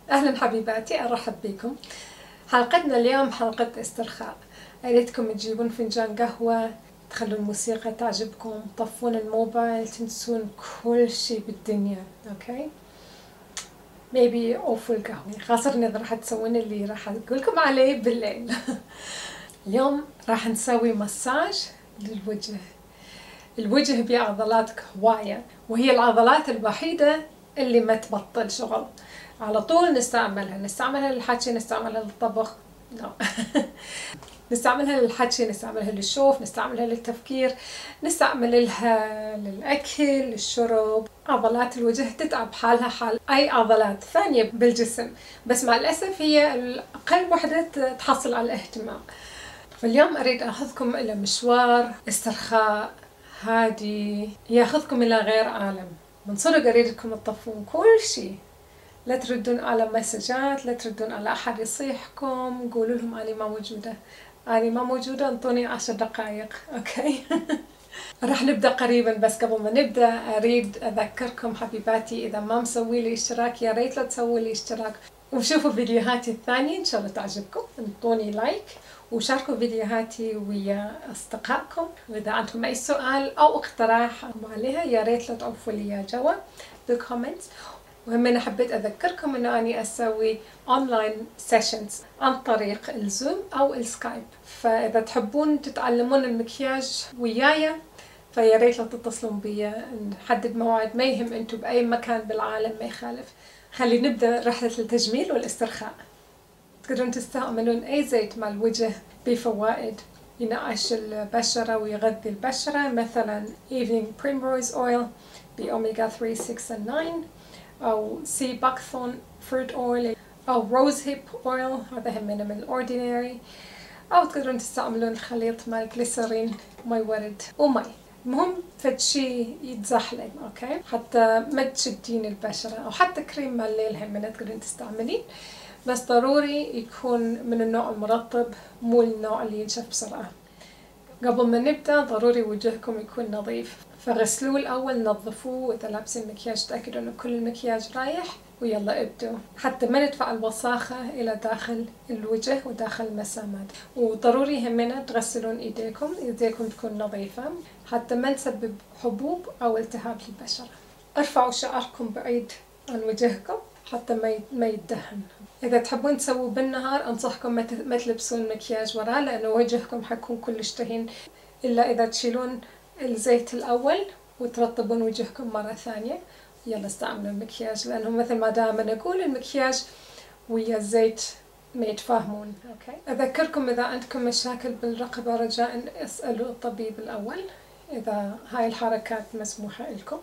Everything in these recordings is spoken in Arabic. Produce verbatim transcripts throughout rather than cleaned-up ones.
أهلا حبيباتي، أرحب بكم. حلقتنا اليوم حلقة استرخاء. أريدكم تجيبون فنجان قهوة، تخلون الموسيقى تعجبكم، طفون الموبايل، تنسون كل شي بالدنيا. أوكي؟ ميبي أوفوا القهوة، خاصة إذا راح تسوون اللي راح أقولكم عليه بالليل. اليوم راح نسوي مساج للوجه. الوجه بيه عضلات هواية، وهي العضلات الوحيدة اللي ما تبطل شغل، على طول نستعملها نستعملها للحكي، نستعملها للطبخ. لا. نستعملها للحكي، نستعملها للشوف، نستعملها للتفكير، نستعملها للأكل، للشرب. عضلات الوجه تتعب حالها حال أي عضلات ثانية بالجسم، بس مع الأسف هي أقل وحدة تحصل على الاهتمام. فاليوم أريد أخذكم إلى مشوار استرخاء هادي ياخذكم إلى غير عالم. من صدق أريدكم تطفون كل شيء، لا تردون على مسجات، لا تردون على أحد يصيحكم، قولوا لهم أنا ما موجودة، أنا ما موجودة، انطوني عشر دقائق. أوكي. راح نبدأ قريبا، بس قبل ما نبدأ أريد أذكركم حبيباتي، إذا ما مسوي لي اشتراك يا ريت لا تسوي لي اشتراك، وشوفوا فيديوهاتي الثانية إن شاء الله تعجبكم، انطوني لايك وشاركوا فيديوهاتي ويا أصدقائكم، وإذا عندكم أي سؤال أو اقتراح عليها يا ريت لا تعرفوا لي جوا بالكومنتس. وهم أنا حبيت أذكركم إنه أني أسوي أونلاين سيشنز عن طريق الزوم أو السكايب، فإذا تحبون تتعلمون المكياج وياي فيا ريت لو تتصلون بي، نحدد موعد، ما يهم أنتم بأي مكان بالعالم ما يخالف. خلي نبدأ رحلة التجميل والاسترخاء. تقدرون تستعملون أي زيت مع الوجه بفوائد، ينعش البشرة ويغذي البشرة، مثلا Evening Primrose Oil بأوميجا ثلاثة ستة and تسعة، أو سي باكثون فروت أويل، أو روز هيب أويل، هذا هم من الأورديناري، أو تقدرون تستعملون الخليط مال جليسرين، مي ورد ومي. المهم فد شي يتزحلق، اوكي، حتى ما تشدين البشرة، او حتى كريم مال الليل هم من تقدرين تستعملين، بس ضروري يكون من النوع المرطب، مو النوع اللي ينشف بسرعة. قبل ما نبدأ ضروري وجهكم يكون نظيف، فغسلوه الأول، نظفوه، وإذا لابسين مكياج تأكدوا إنه كل المكياج رايح، ويلا ابدوا، حتى ما ندفع الوساخة إلى داخل الوجه وداخل المسامات. وضروري همنا تغسلون إيديكم، إيديكم تكون نظيفة حتى ما نسبب حبوب أو التهاب للبشرة. ارفعوا شعركم بعيد عن وجهكم حتى ما ما يدهن. إذا تحبون تسووا بالنهار أنصحكم ما تلبسون مكياج وراه، لأنه وجهكم حيكون كلش تهين، إلا إذا تشيلون الزيت الأول وترطبون وجهكم مرة ثانية. يلا استعملوا المكياج، لأنه مثل ما دائما أقول المكياج ويا الزيت ما يتفاهمون. أوكي. أذكركم إذا عندكم مشاكل بالرقبة رجاء اسألوا الطبيب الأول إذا هاي الحركات مسموحة لكم،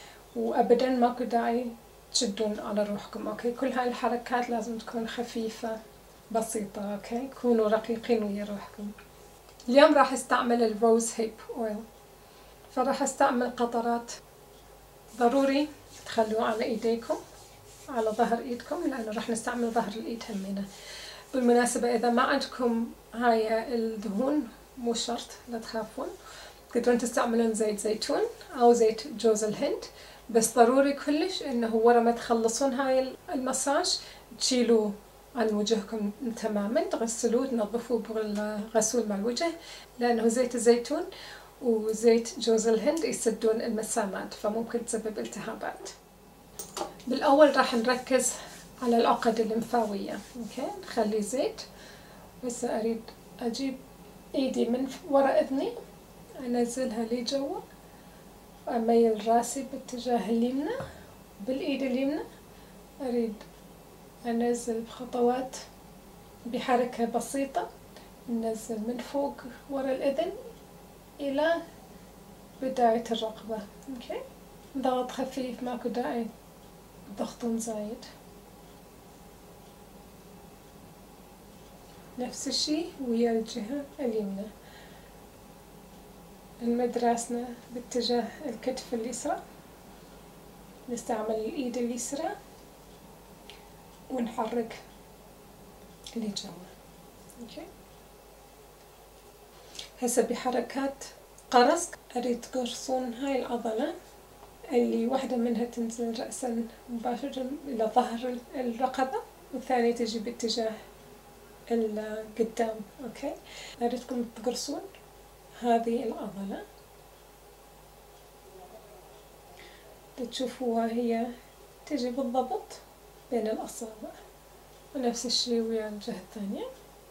وأبدا ماكو داعي تشدون على روحكم. أوكي، كل هاي الحركات لازم تكون خفيفة بسيطة. أوكي، كونوا رقيقين ويا روحكم. اليوم راح استعمل الروز هيب أويل، فراح استعمل قطرات. ضروري تخلوه على ايديكم، على ظهر ايدكم، لانه راح نستعمل ظهر الايد همينة. بالمناسبة اذا ما عندكم هاي الدهون مو شرط، لا تخافون، تقدرون تستعملون زيت زيتون او زيت جوز الهند، بس ضروري كلش انه ورا ما تخلصون هاي المساج تشيلوه عن وجهكم تماما، تغسلوه تنظفوه بالغسول مع الوجه، لانه زيت الزيتون وزيت جوز الهند يسدون المسامات، فممكن تسبب التهابات. بالأول راح نركز على العقد الليمفاوية. اوكي، نخلي زيت. هسه أريد أجيب إيدي من وراء إذني، أنزلها لي جوا، وأميل راسي باتجاه اليمنى، بالإيد اليمنى أريد أنزل بخطوات بحركة بسيطة، ننزل من فوق وراء الإذن إلى بداية الرقبة. اوكي، ضغط خفيف، ماكو داعي ضغط زايد. نفس الشي ويا الجهة اليمنى، نمد راسنا باتجاه الكتف اليسرى، نستعمل الإيد اليسرى ونحرك اللي جوا. اوكي، هسه بحركات قرص أريد تقرصون هاي العضلة اللي واحدة منها تنزل رأسا مباشرة إلى ظهر الرقبة، والثانية تجي باتجاه القدام. أوكي، أريدكم تقرصون هذه العضلة تشوفوها هي تجي بالضبط بين الأصابع، ونفس الشيء ويا الجهة الثانية.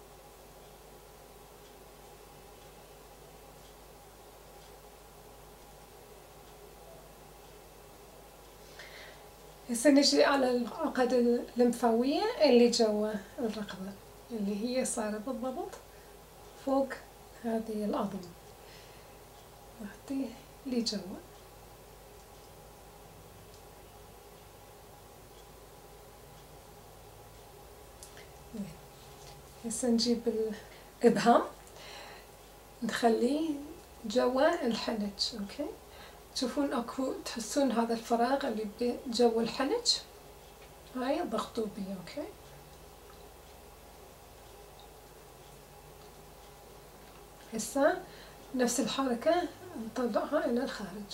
هسه نجي على العقد اللمفاوية اللي جوا الرقبة، اللي هي صارت بالضبط فوق هذه العظم، نعطيه اللي جوا. هسه نجيب الإبهام نخليه جوا الحنج. أوكي، تشوفون اكو، تحسون هذا الفراغ اللي جو الحنج، هاي ضغطوا بيه. اوكي، هسه نفس الحركة نطلعها الى الخارج.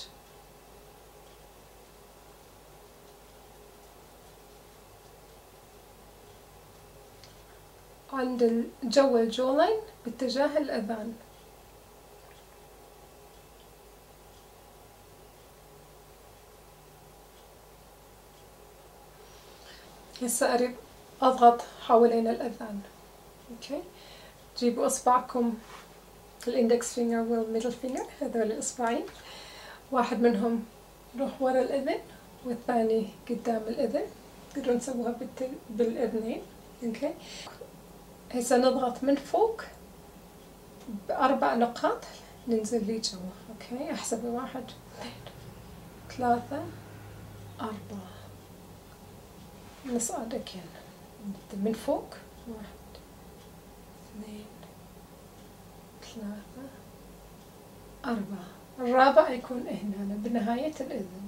عند جو الجولين باتجاه الاذان. هسه أريد أضغط حوالين الأذان. أوكي، جيبوا إصبعكم الإندكس فينجر والميدل فينجر، هذول الإصبعين، واحد منهم يروح ورا الأذن والثاني قدام الأذن، تقدرون تسووها بالأذنين. أوكي، هسه نضغط من فوق بأربع نقاط ننزل لي جوا. أوكي، أحسب واحد اثنين ثلاثة أربعة، نصعد أكين من فوق، واحد اثنين ثلاثة أربعة، الرابع يكون هنا بنهاية الأذن.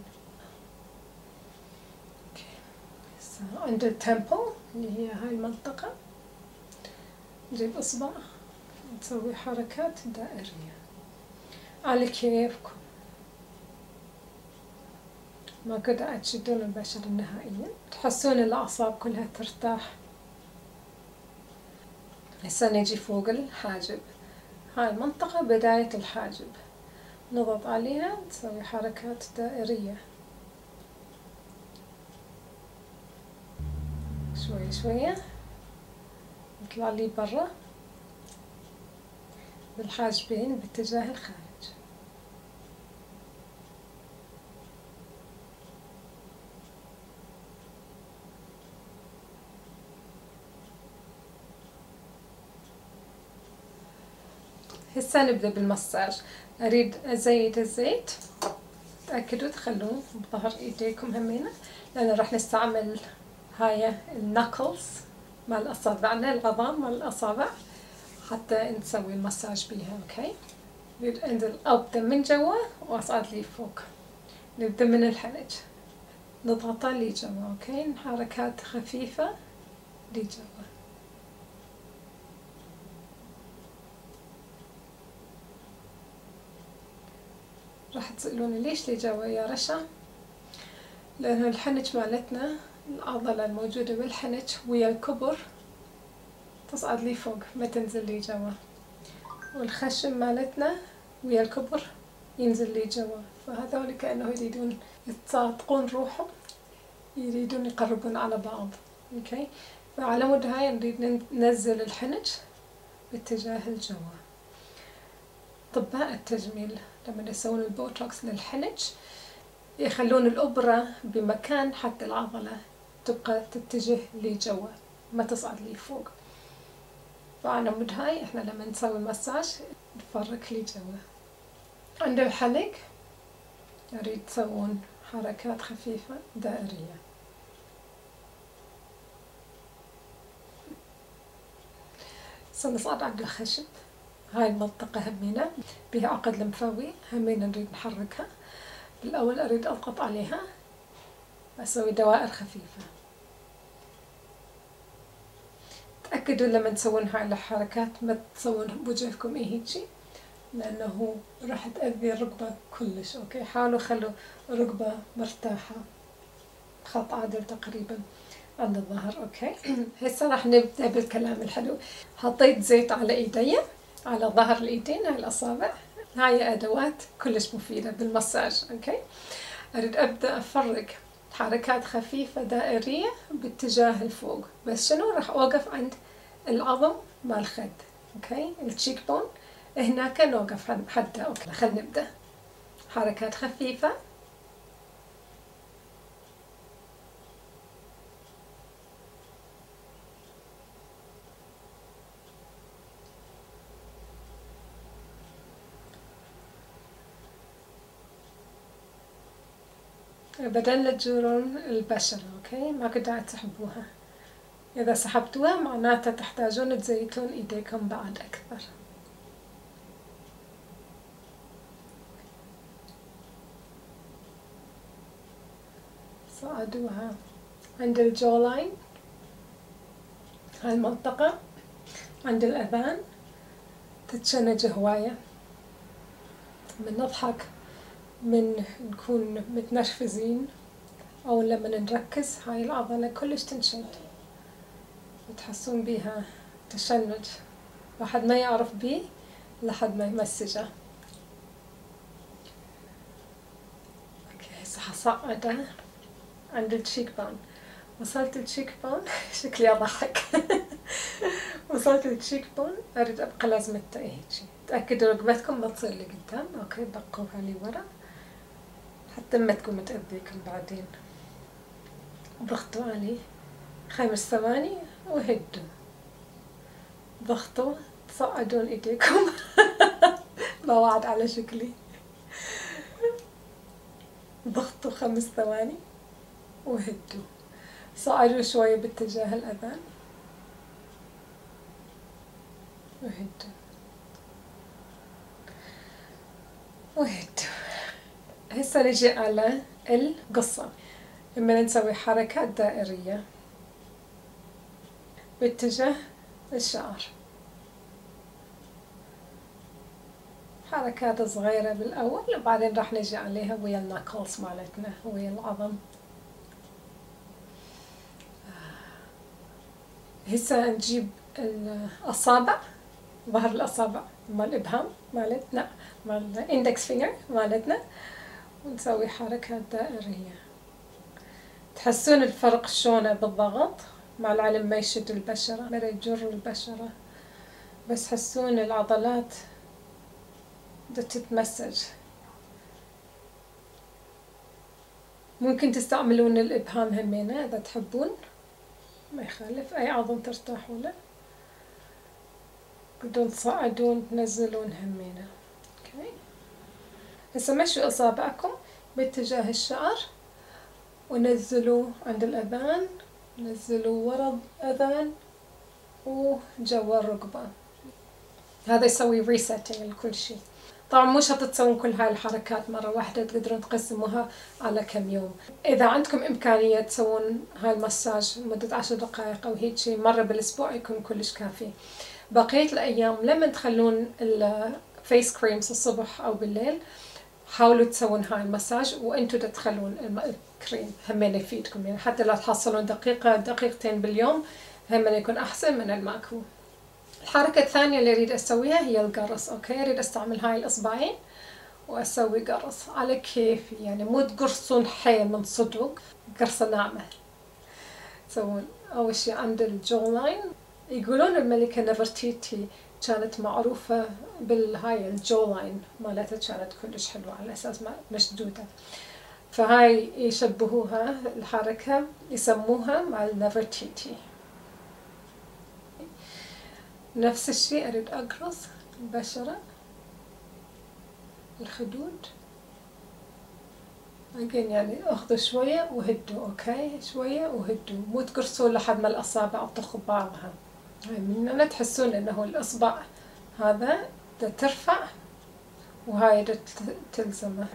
أوكي، هسه عند التمبل اللي هي هاي المنطقة نجيب إصبع نسوي حركات دائرية على كيفكم، ما قاعد تشدون البشرة نهائيا، تحسون الأعصاب كلها ترتاح. هسه نجي فوق الحاجب، هاي المنطقة بداية الحاجب، نضغط عليها نسوي حركات دائرية شوية شوية، نطلع لي برا بالحاجبين باتجاه الخارج. هسه نبدأ بالمساج. أريد أزيد الزيت، تأكدوا تخلوه بظهر إيديكم همينة، لأن راح نستعمل هاي الناكلز مال أصابعنا، العظام مال الأصابع، حتى نسوي المساج بيها. أوكي، أريد أنزل أبدأ من جوا وأصعد لي فوق. نبدأ من الحنج نضغطه لي جوا. أوكي، حركات خفيفة لي جوا. راح تسألوني ليش لي جوا يا رشا؟ لأن الحنج مالتنا، العضلة الموجودة بالحنج ويا الكبر تصعد لي فوق ما تنزل لي جوا، والخشم مالتنا ويا الكبر ينزل لي جوا، فهذول كأنه يريدون يتصادقون روحهم، يريدون يقربون على بعض. اوكي، فعلى مود هاي نريد ننزل الحنج باتجاه الجوا. أطباء التجميل لما يسوون البوتوكس للحنج يخلون الإبرة بمكان حتى العضلة تبقى تتجه لي جوا ما تصعد لي فوق. فعلى مود هاي احنا لما نسوي مساج نفرك لي جوا. عند الحلق أريد تسوون حركات خفيفة دائرية. سنصعد عند الخشب، هاي المنطقة همينة بها عقد لمفاوي، همينة نريد نحركها. بالأول أريد أضغط عليها، أسوي دوائر خفيفة. تأكدوا لما تسوون هاي الحركات ما تسوون بوجهكم إيه هيجي، لأنه راح تأذي الركبة كلش. أوكي، حاولوا خلوا الركبة مرتاحة، خط عادل تقريبا عند الظهر. أوكي هسه راح نبدأ بالكلام الحلو. حطيت زيت على إيدي، على ظهر الإيدين، هاي الأصابع. هاي أدوات كلش مفيدة بالمساج. أوكي، أريد أبدأ أفرق حركات خفيفة دائرية باتجاه الفوق، بس شنو راح أوقف عند العظم مال الخد. أوكي، التشيك بون هناك نوقف حتى. أوكي خلينا نبدأ. حركات خفيفة، ابدا لا تجورون البشرة. اوكي، ماكو داعي تسحبوها، اذا سحبتوها معناته تحتاجون تزيتون ايديكم بعد اكثر. صعدوها عند الجولاين، هاي المنطقة عند الأذان تتشنج هواية. من نضحك، من نكون متنرفزين، أو لما نركز هاي العضلة كلش تنشد وتحسون بيها تشنج، واحد ما يعرف بيه لحد ما يمسجه. اوكي هسه حصعده عند التشيك بون. وصلت التشيك بون شكلي اضحك وصلت التشيك بون، اريد ابقى لازمته هيجي. تاكدوا ركبتكم ما تصير لقدام. اوكي بقوها لي ورا حتى ما تكون تأذيكم بعدين. ضغطوا عليه خمس ثواني وهدوا. ضغطوا، تصعدون ايديكم بوعد على شكلي. ضغطوا خمس ثواني وهدوا. صعدوا شوي باتجاه الأذان وهدوا وهدوا. هسه نجي على القصة. لما نسوي حركات دائرية باتجاه الشعر، حركات صغيرة بالأول وبعدين راح نجي عليها ويا الناكلز مالتنا ويا العظم. هسه نجيب الأصابع، ظهر الأصابع مال الإبهام مالتنا، مال الاندكس فينجر مالتنا، ونسوي حركات دائرية. تحسون الفرق شلونه بالضغط، مع العلم ما يشد البشرة ما يجر البشرة، بس حسون العضلات تتمسج. ممكن تستعملون الإبهام همينة إذا تحبون، ما يخالف، أي عظم ترتاحوا له. بدون تصعدون تنزلون همينة. اوكي هسه مشوا اصابعكم باتجاه الشعر ونزلوا عند الاذان، نزلوا ورا الاذان وجوا الركبة. هذا يسوي ريسيتنج لكل شيء. طبعا مو شرط تسوون كل هاي الحركات مرة واحدة، تقدرون تقسموها على كم يوم. إذا عندكم إمكانية تسوون هاي المساج لمدة عشر دقائق أو هيك شيء مرة بالأسبوع يكون كلش كافي. بقية الأيام لما تخلون الفيس كريمز الصبح أو بالليل حاولوا تسوون هاي المساج وانتوا تدخلون الكريم، همين يفيدكم. يعني حتى لو تحصلون دقيقة دقيقتين باليوم همين يكون أحسن من الماكو. الحركة الثانية اللي أريد أسويها هي القرص. أوكي أريد أستعمل هاي الإصبعين وأسوي قرص على كيفي، يعني مو تقرصون حيل من صدق، قرصة ناعمة. تسوون أول شي عند الجولاين. يقولون الملكة نفرتيتي كانت معروفة بالهاي الجولاين مالتها كانت كلش حلوة على أساس مشدودة، فهاي يشبهوها الحركة يسموها مال نفرتيتي. نفس الشيء أريد أقرص البشرة، الخدود. أجين يعني أخذوا شوية وهدوا. أوكي شوية وهدوا، مو تقرصوا لحد ما الأصابع تطخ بعضها. هاي من هنا تحسون إنه الإصبع هذا ترفع وهاي تلزمه.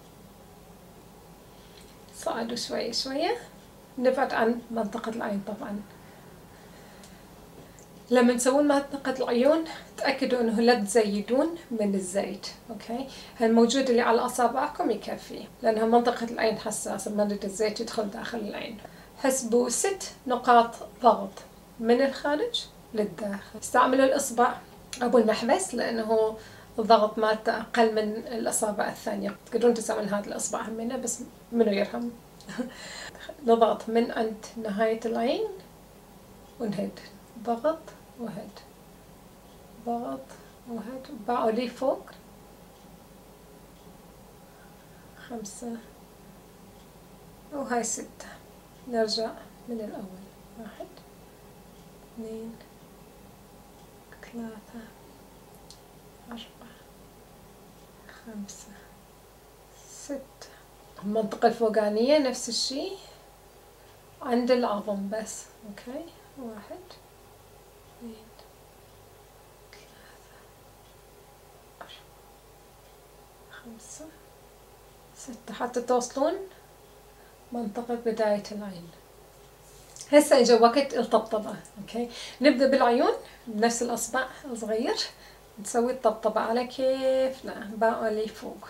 صعدوا شوية شوية، نبعد عن منطقة العين طبعا. لما تسوون منطقة العيون تأكدوا انه لا تزيدون من الزيت، اوكي؟ الموجود اللي على اصابعكم يكفي، لانها منطقة العين حساسة، ما نريد الزيت يدخل داخل العين. حسبوا ست نقاط ضغط من الخارج للداخل. استعملوا الاصبع ابو المحبس لانه الضغط مالته اقل من الاصابع الثانية. تقدرون تستعملون هذا الاصبع همينه بس منو يرهم. نضغط من عند نهاية العين ونهد، ضغط وهد، ضغط وهد. باعوا لي فوق خمسة وهاي ستة. نرجع من الأول، واحد اثنين ثلاثة أربعة خمسة ستة. المنطقة الفوقانية نفس الشي عند العظم بس، اوكي؟ واحد اثنين ثلاثة أربعة خمسة ستة، حتى توصلون منطقة بداية العين. هسه اجا وقت الطبطبة، اوكي؟ نبدأ بالعيون بنفس الأصبع الصغير، نسوي الطبطبة على كيفنا. باقوا لي فوق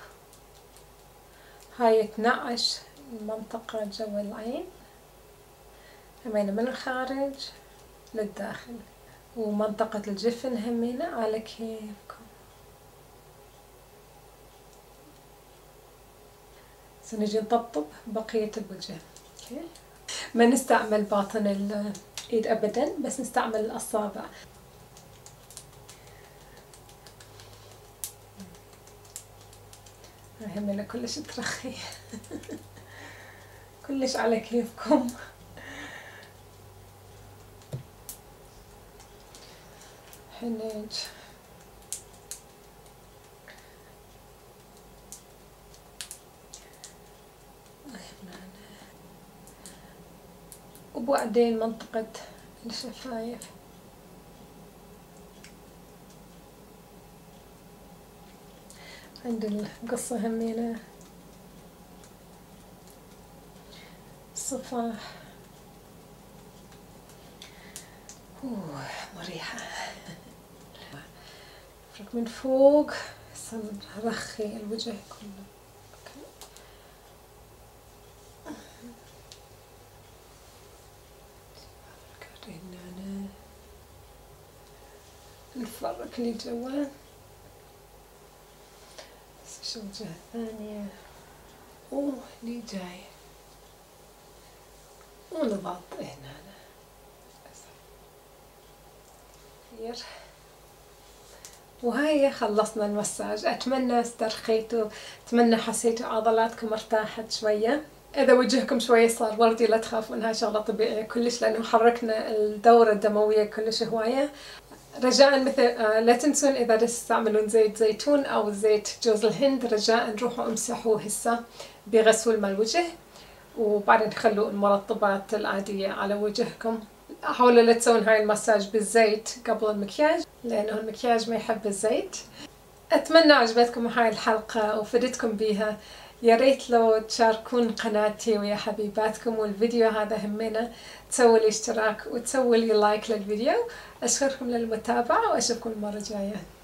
هاي اثنعش منطقة جوا العين، همينة من الخارج للداخل، ومنطقة الجفن همينة على كيفكم. سنجي نطبطب بقية الوجه، اوكي؟ ما نستعمل باطن الايد ابدا، بس نستعمل الاصابع. هاي همينة كلش ترخي. كلش على كيفكم. حنج وبعدين منطقة الشفايف. عند القصة همينة الصفاح. اوه مريحة. افرك من فوق، نرخي الوجه كله، اوكي؟ هنا نفرك اللي جوا. بس شو الجهة الثانية. اوه اللي جاي ونضغط هنا خير. وهاي خلصنا المساج. اتمنى استرخيتوا، اتمنى حسيتوا عضلاتكم ارتاحت شوية. اذا وجهكم شوية صار وردي لا تخافون، هاي شغلة طبيعية كلش، لانه حركنا الدورة الدموية كلش هواية. رجاء مثل آه لا تنسون اذا تستعملون زيت زيتون او زيت جوز الهند، رجاء روحوا امسحوه هسه بغسول مال الوجه، وبعدين خلوا المرطبات العادية على وجهكم. حاولوا لا تسوون هاي المساج بالزيت قبل المكياج، لانه المكياج ما يحب الزيت. اتمنى عجبتكم هاي الحلقة وفدتكم بيها. يا ريت لو تشاركون قناتي ويا حبيباتكم، والفيديو هذا همنا تسووا لي اشتراك وتسووا لي لايك للفيديو. اشكركم للمتابعة واشوفكم المرة الجاية.